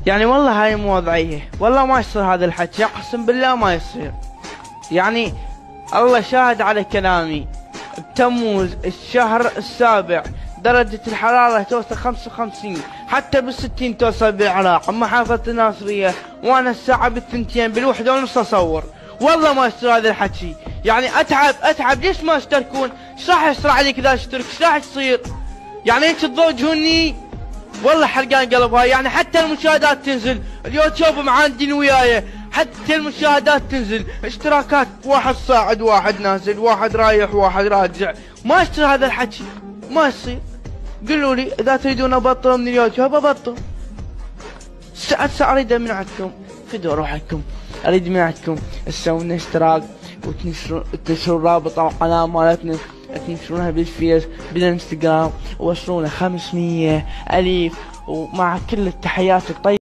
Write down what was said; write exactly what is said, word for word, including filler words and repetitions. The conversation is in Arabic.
يعني والله هاي مو وضعية، والله ما يصير هذا الحكي، اقسم بالله ما يصير. يعني الله شاهد على كلامي، بتموز الشهر السابع درجة الحرارة توصل خمسة وخمسين، حتى بالستين توصل بالعراق، محافظة الناصرية، وانا الساعة بالثنتين بالوحدة ونص اصور. والله ما يصير هذا الحكي، يعني اتعب اتعب ليش ما اشتركون؟ ايش راح يصير عليك اذا اشترك؟ ايش راح تصير؟ يعني انت تضوجوني؟ والله حرقان قلب هاي، يعني حتى المشاهدات تنزل، اليوتيوب معاندين وياي، حتى المشاهدات تنزل، اشتراكات واحد صاعد واحد نازل، واحد رايح واحد راجع، ما يصير هذا الحكي، ما يصير. قولوا لي اذا تريدون ابطل من اليوتيوب ابطل. هسه اريد من عندكم، فدوا روحكم، اريد من عندكم تسوون اشتراك وتنشرون تنشرون رابط القناة مالتنا، تنشرونها بالفيس بالانستغرام، ووصلونا خمسمية الف، ومع كل التحيات الطيبة.